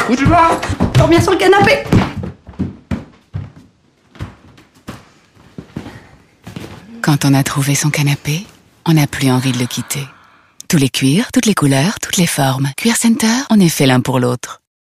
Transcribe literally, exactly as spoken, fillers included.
Où tu vas? Dormir sur le canapé. Quand on a trouvé son canapé, on n'a plus envie de le quitter. Tous les cuirs, toutes les couleurs, toutes les formes. Cuir Center, on est fait l'un pour l'autre.